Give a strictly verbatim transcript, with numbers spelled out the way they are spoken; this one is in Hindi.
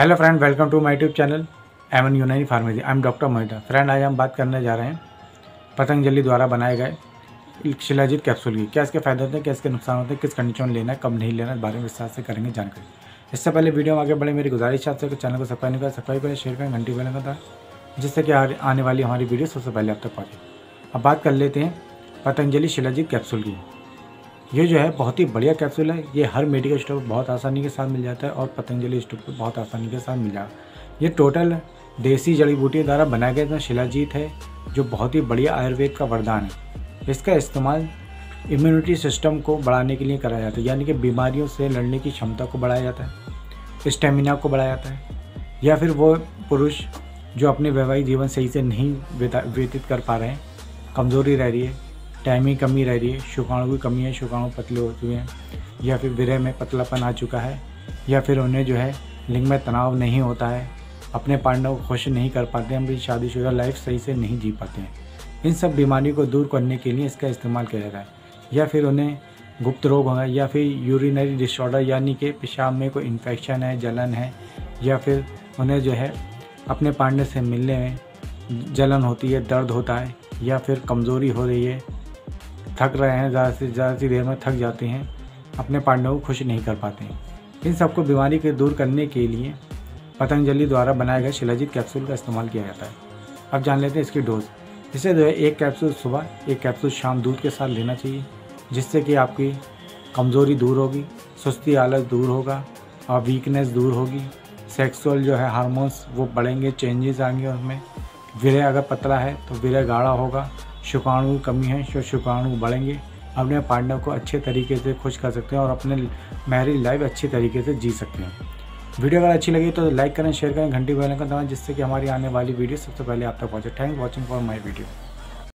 Hello friend, welcome to my YouTube channel M N Unani pharmacy. I am doctor Mohita. Friend, आज हम बात करने जा रहे हैं पतंजलि द्वारा बनाए गए शिलाजीत कैप्सूल की। क्या इसके फ़ायदे होते हैं, क्या इसके नुकसान होते हैं, किस कंडीशन में लेना है, कब नहीं लेना, इस बारे में विस्तार से करेंगे जानकारी। इससे पहले वीडियो में आगे बढ़े मेरी गुजारिश आपसे कि चैनल को सब्सक्राइब नहीं करें, सब्सक्राइब करें, शेयर करें, घंटी बेल आइकन, जिससे कि आने वाली हमारी वीडियो सबसे पहले आप तक पहुँचे। अब बात कर लेते हैं पतंजलि शिलाजीत कैप्सूल की। ये जो है बहुत ही बढ़िया कैप्सूल है। ये हर मेडिकल स्टोर पर बहुत आसानी के साथ मिल जाता है और पतंजलि स्टोर पर बहुत आसानी के साथ मिल जाएगा। ये टोटल देसी जड़ी बूटी द्वारा बनाया गया शिलाजीत है, जो बहुत ही बढ़िया आयुर्वेद का वरदान है। इसका इस्तेमाल इम्यूनिटी सिस्टम को बढ़ाने के लिए करा जाता है, यानी कि बीमारियों से लड़ने की क्षमता को बढ़ाया जाता है, स्टेमिना को बढ़ाया जाता है। या फिर वो पुरुष जो अपने वैवाहिक जीवन सही से नहीं व्यतीत कर पा रहे हैं, कमज़ोरी रह रही है, टाइमिंग कमी रह रही है, शुक्राणु की कमी है, शुक्राणु पतले हो चुके हैं, या फिर वीर्य में पतलापन आ चुका है, या फिर उन्हें जो है लिंग में तनाव नहीं होता है, अपने पार्टनर को खुश नहीं कर पाते हैं, अपनी शादीशुदा लाइफ सही से नहीं जी पाते हैं। इन सब बीमारियों को दूर करने के लिए इसका इस्तेमाल किया जाता है। या फिर उन्हें गुप्त रोग होगा, या फिर यूरिनरी डिसऑर्डर, यानी कि पेशाब में कोई इन्फेक्शन है, जलन है, या फिर उन्हें जो है अपने पार्टनर से मिलने में जलन होती है, दर्द होता है, या फिर कमज़ोरी हो रही है, थक रहे हैं, ज़्यादा से ज़्यादा सी देर में थक जाते हैं, अपने पार्टनर को खुश नहीं कर पाते हैं। इन सबको बीमारी के दूर करने के लिए पतंजलि द्वारा बनाए गए शिलाजीत कैप्सूल का इस्तेमाल किया जाता है। अब जान लेते हैं इसकी डोज। इसे जो है एक कैप्सूल सुबह, एक कैप्सूल शाम दूध के साथ लेना चाहिए, जिससे कि आपकी कमज़ोरी दूर होगी, सुस्ती आलस दूर होगा और वीकनेस दूर होगी। सेक्सुअल जो है हार्मोन्स वो बढ़ेंगे, चेंजेस आएंगे उसमें। वीर्य अगर पतला है तो वीर्य गाढ़ा होगा, शुक्राणु की कमी है तो शुक्राणु बढ़ेंगे। अपने पार्टनर को अच्छे तरीके से खुश कर सकते हैं और अपने मैरिज लाइफ अच्छी तरीके से जी सकते हैं। वीडियो अगर अच्छी लगी तो लाइक करें, शेयर करें, घंटी बेल आइकन दबाएं, जिससे कि हमारी आने वाली वीडियो सबसे पहले आप तक पहुंचे। Thank watching for my video.